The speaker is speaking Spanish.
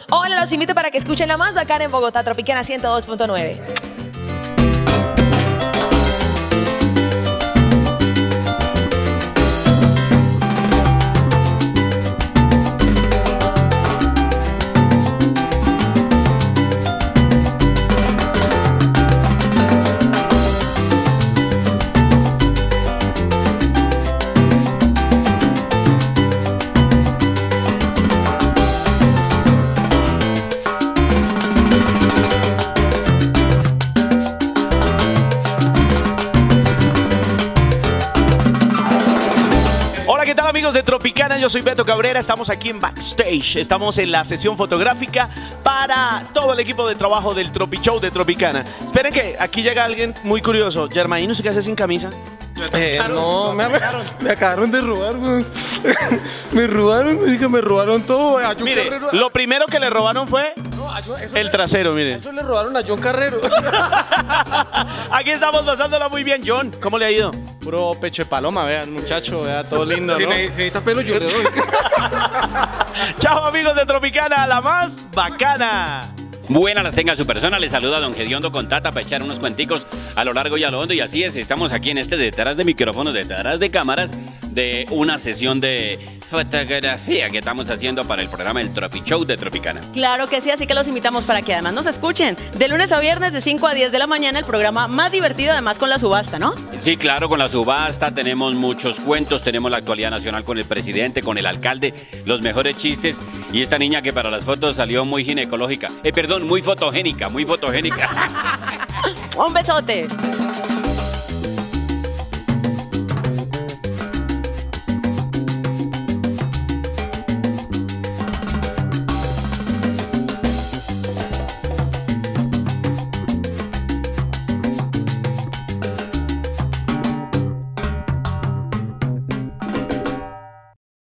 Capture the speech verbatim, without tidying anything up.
Hola, los invito para que escuchen la más bacana en Bogotá, Tropicana ciento dos punto nueve. Amigos de Tropicana, yo soy Beto Cabrera, estamos aquí en Backstage, estamos en la sesión fotográfica para todo el equipo de trabajo del Tropi Show de Tropicana. Esperen que aquí llega alguien muy curioso. Germain, ¿usted qué hace sin camisa? Eh, no, me, me acabaron de robar, güey. Me robaron, me, me robaron todo. A John Mire, Carrero. lo primero que le robaron fue No, a John, eso el le, trasero, mire. Eso le robaron a John Carrero. Aquí estamos pasándola muy bien. John, ¿cómo le ha ido? Puro pecho de paloma, vea, el muchacho, vea, todo lindo, Si ¿no? necesita pelo, yo le doy. Chao, amigos de Tropicana, la más bacana. Buenas las tenga su persona, le saluda Don Gediondo con Tata para echar unos cuenticos a lo largo y a lo hondo, y así es, estamos aquí en este detrás de micrófonos, detrás de cámaras, de una sesión de fotografía que estamos haciendo para el programa El Tropi Show de Tropicana. Claro que sí, así que los invitamos para que además nos escuchen. De lunes a viernes de cinco a diez de la mañana, el programa más divertido, además con la subasta, ¿no? Sí, claro, con la subasta tenemos muchos cuentos, tenemos la actualidad nacional con el presidente, con el alcalde, los mejores chistes, y esta niña que para las fotos salió muy ginecológica, eh, perdón, muy fotogénica, muy fotogénica. Un besote.